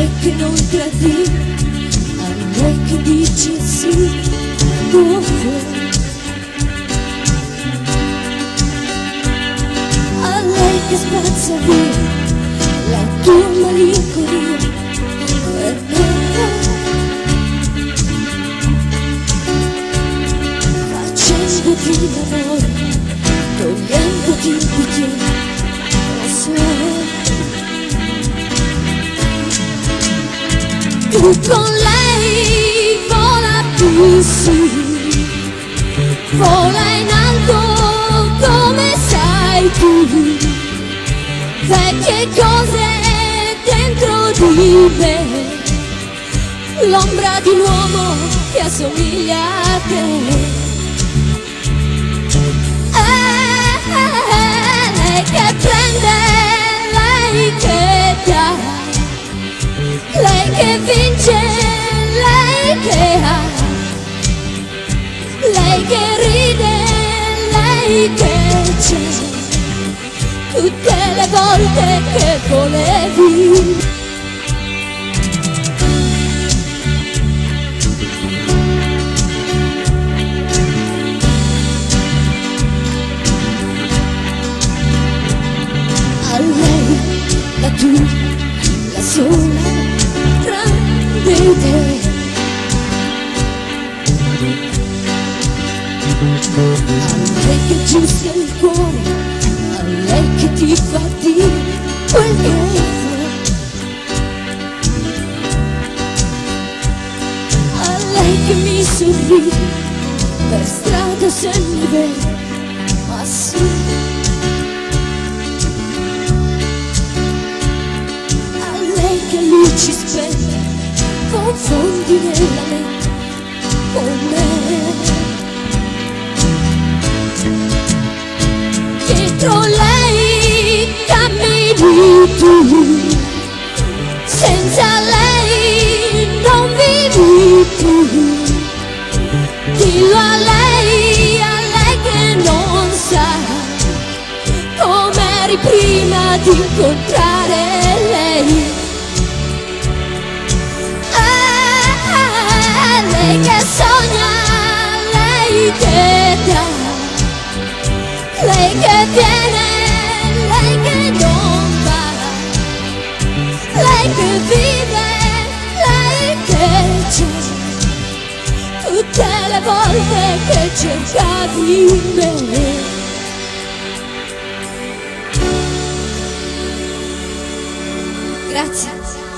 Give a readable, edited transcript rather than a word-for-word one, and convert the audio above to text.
che non tradii, a me che dici sì, dove? A lei che spazza via la tua malinconia per me, facendoti l'amore, togliendoti il bicchiere, tu con lei vola più su, vola in alto come sai tu, vecchie cose dentro di me, l'ombra di un uomo che assomiglia a te. Lei che prende, lei che dà, lei che vince, lei che ha, lei che ride, lei che c'è, tutte le volte che volevi. A lei, la tua, la sola grande idea, a lei che giusta il cuore, a lei che ti fa dire quel che vuoi, a lei che mi sorride per strada se mi vede, ma sì, a lei che luci spente confondi nella mente con me. Dietro lei cammini tu, senza lei non vivi più. Dillo a lei che non sa com'eri prima di incontrare lei. Lei che sogna, lei che dà, lei che viene, lei che non va, lei che vive, lei che c'è, tutte le volte che cercavi me. Grazie.